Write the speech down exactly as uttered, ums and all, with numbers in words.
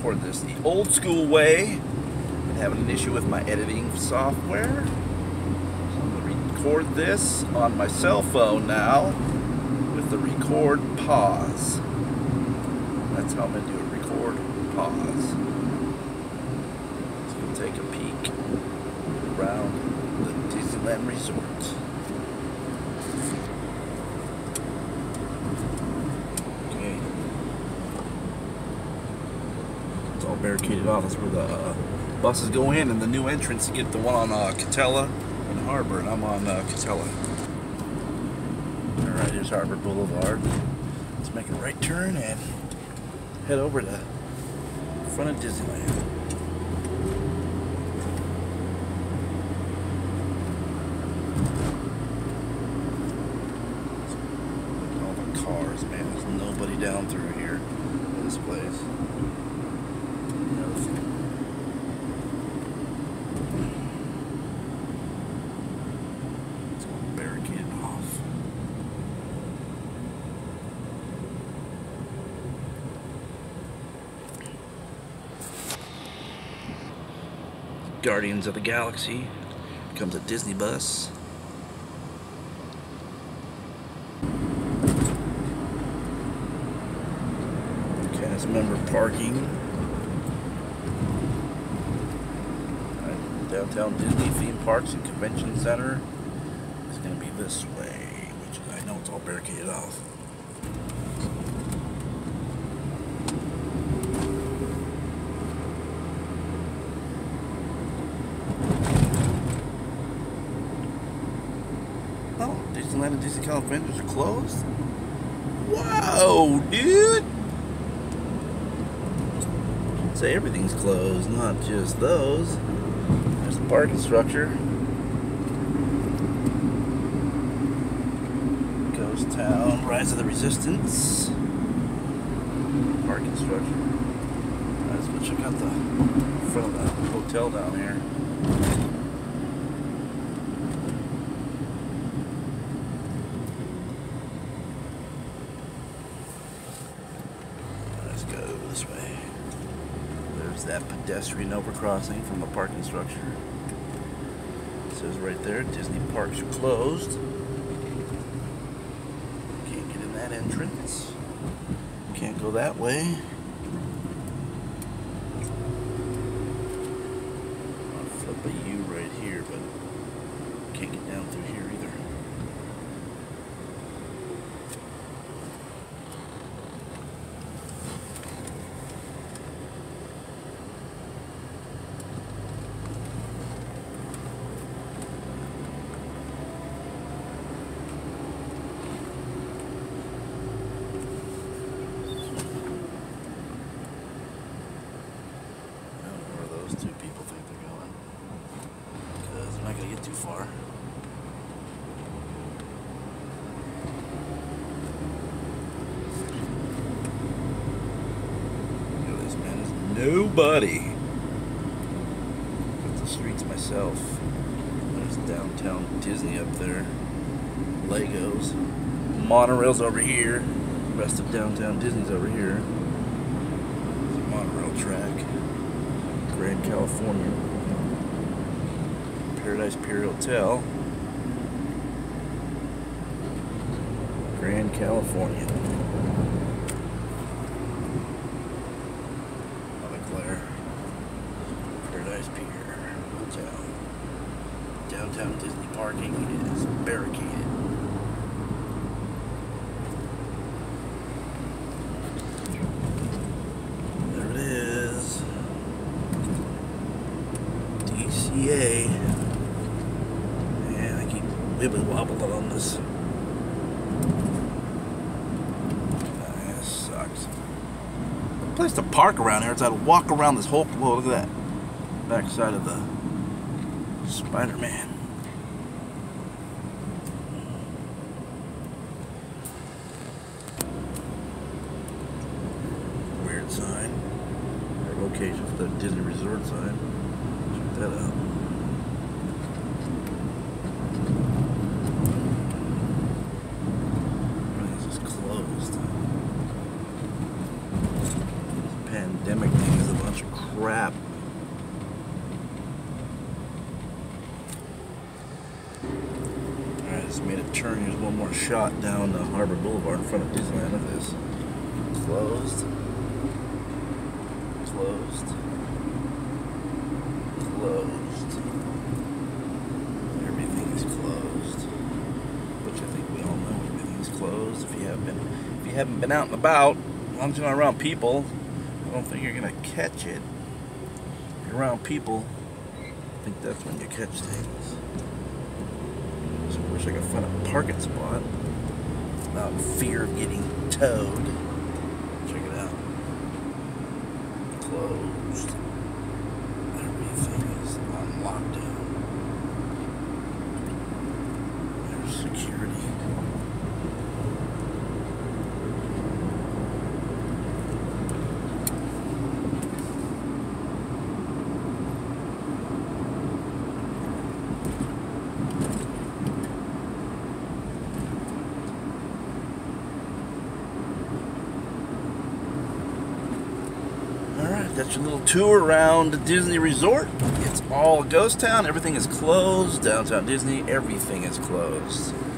record this the old school way. Been having an issue with my editing software. So I'm going to record this on my cell phone now with the record pause. That's how I'm going to do it. Record pause. So we'll take a peek around the Disneyland Resort. All barricaded off. That's where the uh, buses go in, and the new entrance to get the one on uh, Katella and Harbor, and I'm on uh, Katella. Alright, here's Harbor Boulevard. Let's make a right turn and head over to the front of Disneyland. Look at all the cars, man. There's nobody down through here in this place. Guardians of the Galaxy. Comes a Disney bus. Cast member parking. Right, downtown Disney theme parks and convention center is going to be this way, which I know it's all barricaded off. Oh, Disneyland and Disney California are closed? Whoa, dude! I'd say everything's closed, not just those. There's the parking structure. Ghost Town, Rise of the Resistance. Parking structure. Alright, let's go check out the front of the hotel down here. Go this way. There's that pedestrian overcrossing from the parking structure. It says right there, Disney parks are closed. Can't get in that entrance. Can't go that way. I'll flip a U right here, but can't get down through here either. Two people think they're going, because they're not going to get too far. Look at this, man. There's nobody. Got the streets myself. There's downtown Disney up there. Legos. Monorail's over here. The rest of downtown Disney's over here. There's a monorail track. Grand California, Paradise Pier Hotel, Grand California, Montclair, Paradise Pier Hotel. Downtown Disney parking is barricaded. Yay. Man, I keep wibbly wobbling on this. Ah, that sucks. No place to park around here. It's I had to walk around this whole. Whoa, look at that. Back side of the Spider-Man. Weird sign. Their location for the Disney Resort sign. Check that out. This is closed. This pandemic thing is crap. Alright, just made a turn. Here's one more shot down uh, Harbor Boulevard in front of Disneyland. Look at this. Closed. Closed. Closed. Everything is closed. Which I think we all know everything's closed. If you haven't been, if you haven't been out and about, as long as you're not around people, I don't think you're gonna catch it. If you're around people, I think that's when you catch things. So I wish I could find a parking spot without fear of getting towed. Check it out. Closed. Everything is on lockdown. There's security. Alright, that's your little tour around Disney Resort. It's all a ghost town. Everything is closed. Downtown Disney, everything is closed.